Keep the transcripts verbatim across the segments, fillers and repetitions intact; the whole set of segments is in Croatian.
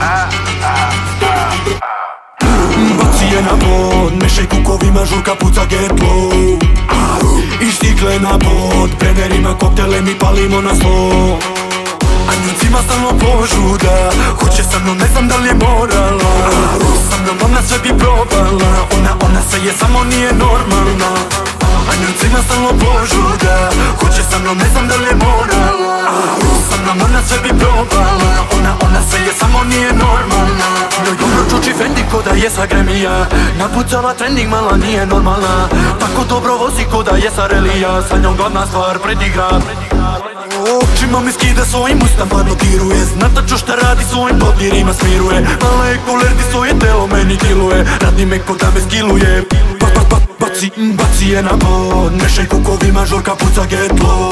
Baci je na pod, mešaj kukovima, žurka puca getlo. I stigle na pod, brenerima, koktele mi palimo na sto. A njicima stalno požuda, hoće sa mnom, ne znam da li je morala. Sa mnom ona sve bi probala, ona, ona se je, samo nije normalna. A njicima stalno požuda, hoće sa mnom, ne znam da li je morala. Sa mnom ona sve bi probala, ona, ona se je, samo nije normalna. Njoj dobro čuči Fendi ko da je sa Gremija, napucala trending, mala nije normalna. Tako dobro vozi ko da je sa Relija, sa njom glavna stvar predigra. Očima mi skida svojim ustama dodiruje, zna tačno šta radi, svojim dodirima smiruje. Mala je kolerdi, svoje telo meni diluje, radi me ko da me skiluje. Ba, ba, ba, baci, baci je na pod, mešaj kukovima, žurka puca getlo.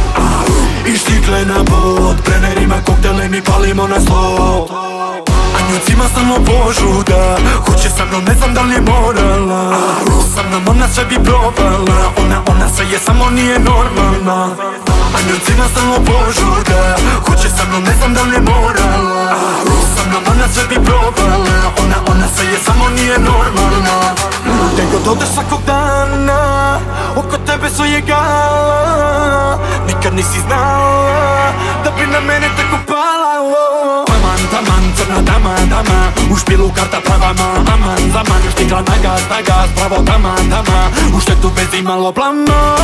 I štikle na pod, brenerima, koktele mi palimo na sto. A njicima stalno požuda, hoće sa mnom, ne znam da li je morala. Sa mnom ona sve bi probala, ona, ona se je, samo nije normalna. A njicima stalno požuda, hoće sa mnom, ne znam da li je morala. Sa mnom ona sve bi probala, ona, ona se je, samo nije normalna. Gdje god odeš svakog dana, oko tebe sve je gala. Nikad nisi znala da bi na mene tako pala. Taman, taman, crna dama, dama, u špilu karta prava ma, aman, zaman, štikla na gaz, na gaz, pravo taman, dama, u štetu bez imalo plama.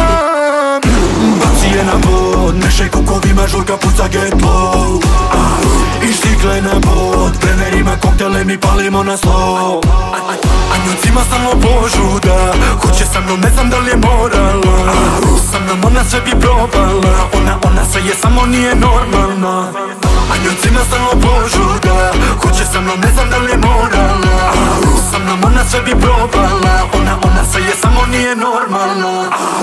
Baci je na pod, mešaj kukovima, žurka puca getlo. I štikle na pod, brenerima, koktele mi palimo na sto. A njicima stalno požuda, hoće sa mnom, ne znam da li je morala. Sa mnom ona sve bi probala, ona, ona se je, samo nije normalna. A njicima stalno požuda, hoće sa mnom, ne znam da li je morala. Sa mnom ona sve bi probala, ona, ona se je, samo nije normalna.